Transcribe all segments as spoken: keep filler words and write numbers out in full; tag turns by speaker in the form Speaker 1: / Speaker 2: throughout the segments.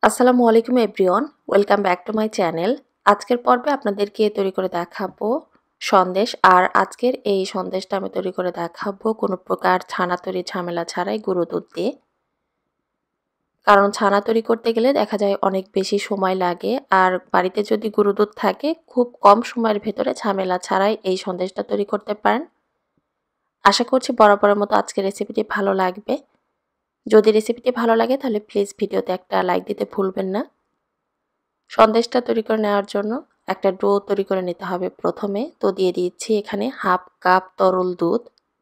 Speaker 1: Assalamualikum everyone, welcome back to my channel. আজকের পর্বে আপনাদেরকে তৈরি করে দেখাবো সন্দেশ। আর আজকের এই সন্দেশটা আমি তৈরি করে দেখাবো কোনো প্রকার ছানা তৈরি ঝামেলা ছাড়াই গুঁড়ো দুধ দিয়ে। কারণ ছানা তৈরি করতে গেলে দেখা যায় অনেক বেশি সময় লাগে, আর বাড়িতে যদি গুঁড়ো দুধ থাকে খুব কম সময়ের ভেতরে ঝামেলা ছাড়াই এই সন্দেশটা তৈরি করতে পারেন। আশা করছি বরাবরের মতো আজকের রেসিপিটি ভালো লাগবে। যদি রেসিপিটি ভালো লাগে তাহলে প্লিজ ভিডিওতে একটা লাইক দিতে ভুলবেন না। সন্দেশটা তৈরি করে নেওয়ার জন্য একটা ডো তৈরি করে নিতে হবে প্রথমে। তো দিয়ে দিচ্ছি এখানে হাফ কাপ তরল দুধ,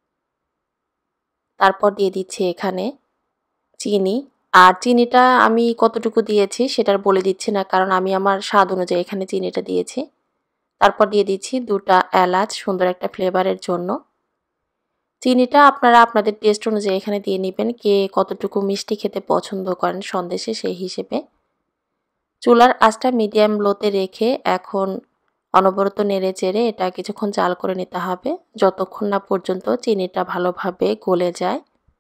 Speaker 1: তারপর দিয়ে দিচ্ছি এখানে চিনি। আর চিনিটা আমি কতটুকু দিয়েছি সেটা বলে দিচ্ছি না, কারণ আমি আমার স্বাদ অনুযায়ী এখানে চিনিটা দিয়েছি। তারপর দিয়ে দিচ্ছি দুটা এলাচ সুন্দর একটা ফ্লেভারের জন্য। চিনিটা আপনারা আপনাদের টেস্ট অনুযায়ী এখানে দিয়ে নেবেন, কে কতটুকু মিষ্টি খেতে পছন্দ করেন সন্দেশে সেই হিসেবে। চুলার আঁচটা মিডিয়াম লোতে রেখে এখন অনবরত নেড়ে চেড়ে এটা কিছুক্ষণ জাল করে নিতে হবে, যতক্ষণ না পর্যন্ত চিনিটা ভালোভাবে গলে যায়।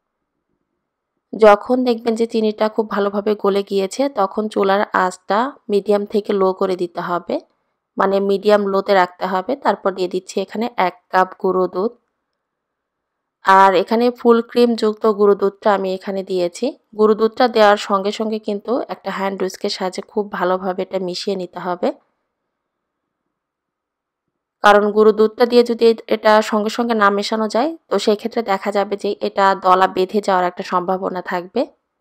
Speaker 1: যখন দেখবেন যে চিনিটা খুব ভালোভাবে গলে গিয়েছে তখন চুলার আঁচটা মিডিয়াম থেকে লো করে দিতে হবে, মানে মিডিয়াম লোতে রাখতে হবে। তারপর দিয়ে দিচ্ছি এখানে এক কাপ গুঁড়ো দুধ। আর এখানে ফুল ক্রিম যুক্ত গুঁড়ো দুধটা আমি এখানে দিয়েছি। গুঁড়ো দুধটা দেওয়ার সঙ্গে সঙ্গে কিন্তু একটা হ্যান্ড হুইস্কের সাহায্যে খুব ভালোভাবে এটা মিশিয়ে নিতে হবে, কারণ গুঁড়ো দুধটা দিয়ে যদি এটা সঙ্গে সঙ্গে না মেশানো যায় তো সেই ক্ষেত্রে দেখা যাবে যে এটা দলা বেঁধে যাওয়ার একটা সম্ভাবনা থাকবে।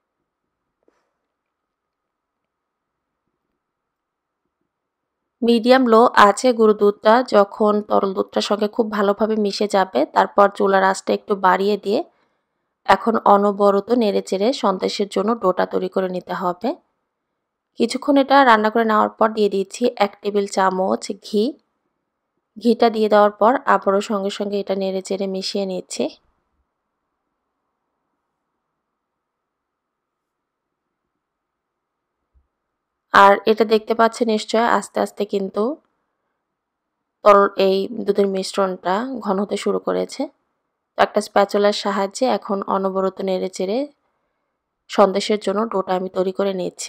Speaker 1: মিডিয়াম লো আছে গুঁড়ো দুধটা যখন তরল দুধটার সঙ্গে খুব ভালোভাবে মিশে যাবে, তারপর চুলার আঁচটা একটু বাড়িয়ে দিয়ে এখন অনবরত নেড়ে চেড়ে সন্দেশের জন্য ডোটা তৈরি করে নিতে হবে। কিছুক্ষণ এটা রান্না করে নেওয়ার পর দিয়ে দিচ্ছি এক টেবিল চামচ ঘি। ঘিটা দিয়ে দেওয়ার পর আবারও সঙ্গে সঙ্গে এটা নেড়ে চেড়ে মিশিয়ে নিচ্ছি। আর এটা দেখতে পাচ্ছেন নিশ্চয় আস্তে আস্তে কিন্তু তরল এই দুধের মিশ্রণটা ঘন হতে শুরু করেছে। তো একটা স্প্যাচুলার সাহায্যে এখন অনবরত নেড়ে চেড়ে সন্দেশের জন্য ডোটা আমি তৈরি করে নিচ্ছি।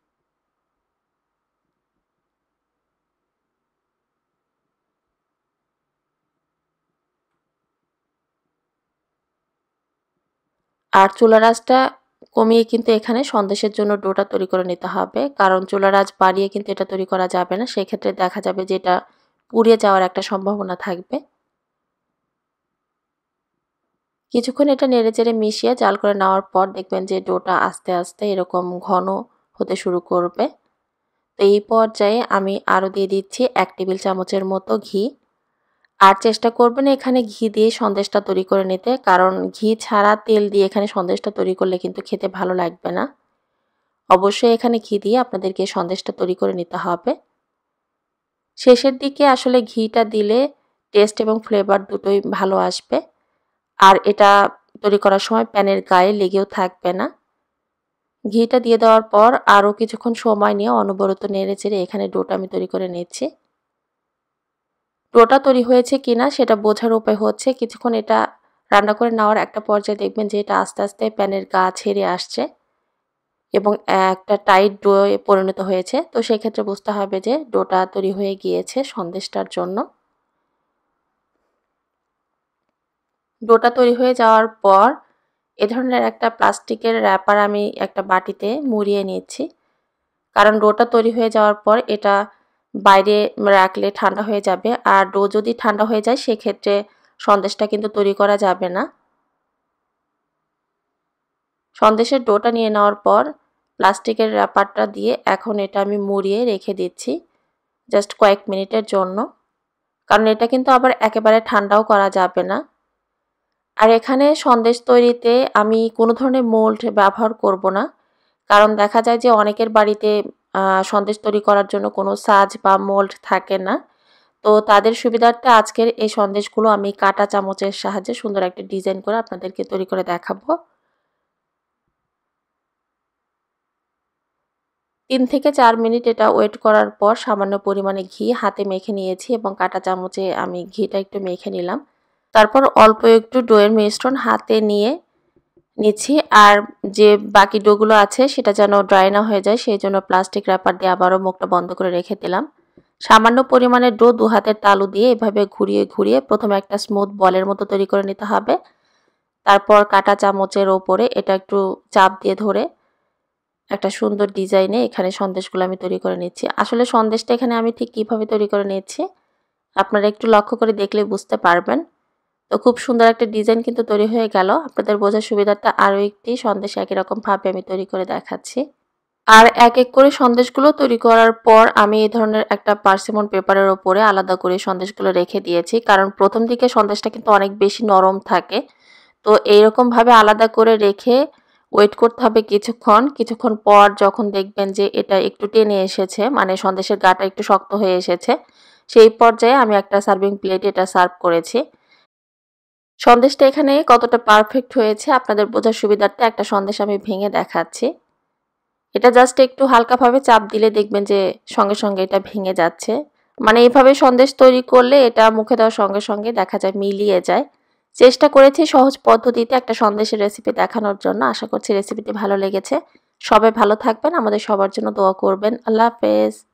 Speaker 1: আর চুলার আঁচটা কমিয়ে কিন্তু এখানে সন্দেশের জন্য ডোটা তৈরি করে নিতে হবে, কারণ চুলার আঁচ বাড়িয়ে কিন্তু এটা তৈরি করা যাবে না, সেক্ষেত্রে দেখা যাবে যে এটা পুড়ে যাওয়ার একটা সম্ভাবনা থাকবে। কিছুক্ষণ এটা নেড়ে চেড়ে মিশিয়ে জাল করে নেওয়ার পর দেখবেন যে ডোটা আস্তে আস্তে এরকম ঘন হতে শুরু করবে। তো এই পর্যায়ে আমি আরও দিয়ে দিচ্ছি এক টেবিল চামচের মতো ঘি। আর চেষ্টা করবেন এখানে ঘি দিয়ে সন্দেশটা তৈরি করে নিতে, কারণ ঘি ছাড়া তেল দিয়ে এখানে সন্দেশটা তৈরি করলে কিন্তু খেতে ভালো লাগবে না। অবশ্যই এখানে ঘি দিয়ে আপনাদেরকে সন্দেশটা তৈরি করে নিতে হবে। শেষের দিকে আসলে ঘিটা দিলে টেস্ট এবং ফ্লেভার দুটোই ভালো আসবে, আর এটা তৈরি করার সময় প্যানের গায়ে লেগেও থাকবে না। ঘিটা দিয়ে দেওয়ার পর আরও কিছুক্ষণ সময় নিয়ে অনবরত নেড়ে চেড়ে এখানে ডোটা আমি তৈরি করে নিচ্ছি। ডোটা তৈরি হয়েছে কিনা সেটা বোঝার উপায় হচ্ছে কিছুক্ষণ এটা রান্না করে নেওয়ার একটা পর্যায়ে দেখবেন যে এটা আস্তে আস্তে প্যানের গা ছেড়ে আসছে এবং একটা টাইট ডোয়ে পরিণত হয়েছে। তো সেক্ষেত্রে বুঝতে হবে যে ডোটা তৈরি হয়ে গিয়েছে সন্দেশটার জন্য। ডোটা তৈরি হয়ে যাওয়ার পর এ ধরনের একটা প্লাস্টিকের র্যাপার আমি একটা বাটিতে মুড়িয়ে নিচ্ছি, কারণ ডোটা তৈরি হয়ে যাওয়ার পর এটা বাইরে রাখলে ঠান্ডা হয়ে যাবে, আর ডো যদি ঠান্ডা হয়ে যায় সেক্ষেত্রে সন্দেশটা কিন্তু তৈরি করা যাবে না। সন্দেশের ডোটা নিয়ে নেওয়ার পর প্লাস্টিকের র্যাপারটা দিয়ে এখন এটা আমি মুড়িয়ে রেখে দিচ্ছি জাস্ট কয়েক মিনিটের জন্য, কারণ এটা কিন্তু আবার একেবারে ঠান্ডাও করা যাবে না। আর এখানে সন্দেশ তৈরিতে আমি কোনো ধরনের মোল্ড ব্যবহার করব না, কারণ দেখা যায় যে অনেকের বাড়িতে সন্দেশ তৈরি করার জন্য কোনো সাজ বা মোল্ড থাকে না। তো তাদের সুবিধার্থে আজকের এই সন্দেশগুলো আমি কাঁটা চামচের সাহায্যে সুন্দর একটা ডিজাইন করে আপনাদেরকে তৈরি করে দেখাবো। তিন থেকে চার মিনিট এটা ওয়েট করার পর সামান্য পরিমাণে ঘি হাতে মেখে নিয়েছি এবং কাঁটা চামচে আমি ঘিটা একটু মেখে নিলাম। তারপর অল্প একটু ডোয়ের মিশ্রণ হাতে নিয়ে নিচ্ছি। আর যে বাকি ডোগুলো আছে সেটা যেন ড্রাই না হয়ে যায় সেই জন্য প্লাস্টিক র্যাপার দিয়ে আবারও মুখটা বন্ধ করে রেখে দিলাম। সামান্য পরিমাণে ডো দু হাতের তালু দিয়ে এভাবে ঘুরিয়ে ঘুরিয়ে প্রথমে একটা স্মুথ বলের মতো তৈরি করে নিতে হবে। তারপর কাঁটা চামচের ওপরে এটা একটু চাপ দিয়ে ধরে একটা সুন্দর ডিজাইনে এখানে সন্দেশগুলো আমি তৈরি করে নিচ্ছি। আসলে সন্দেশটা এখানে আমি ঠিক কীভাবে তৈরি করে নিচ্ছি আপনারা একটু লক্ষ্য করে দেখলে বুঝতে পারবেন। তো খুব সুন্দর একটা ডিজাইন কিন্তু তৈরি হয়ে গেল। আপনাদের বোঝার সুবিধার্থে আরও একটি সন্দেশ একই রকমভাবে আমি তৈরি করে দেখাচ্ছি। আর এক এক করে সন্দেশগুলো তৈরি করার পর আমি এই ধরনের একটা পার্সিমন পেপারের ওপরে আলাদা করে সন্দেশগুলো রেখে দিয়েছি, কারণ প্রথম দিকে সন্দেশটা কিন্তু অনেক বেশি নরম থাকে। তো এইরকমভাবে আলাদা করে রেখে ওয়েট করতে হবে কিছুক্ষণ। কিছুক্ষণ পর যখন দেখবেন যে এটা একটু টেনে এসেছে, মানে সন্দেশের গাটা একটু শক্ত হয়ে এসেছে, সেই পর্যায়ে আমি একটা সার্ভিং প্লেটে এটা সার্ভ করেছি। সন্দেশটা এখানে কতটা পারফেক্ট হয়েছে আপনাদের বোঝার সুবিধার্থে একটা সন্দেশ আমি ভেঙে দেখাচ্ছি। এটা জাস্ট একটু হালকাভাবে চাপ দিলে দেখবেন যে সঙ্গে সঙ্গে এটা ভেঙে যাচ্ছে। মানে এইভাবে সন্দেশ তৈরি করলে এটা মুখে দেওয়ার সঙ্গে সঙ্গে দেখা যায় মিলিয়ে যায়। চেষ্টা করেছি সহজ পদ্ধতিতে একটা সন্দেশের রেসিপি দেখানোর জন্য। আশা করছি রেসিপিটি ভালো লেগেছে। সবাই ভালো থাকবেন, আমাদের সবার জন্য দোয়া করবেন। আল্লাহ হাফেজ।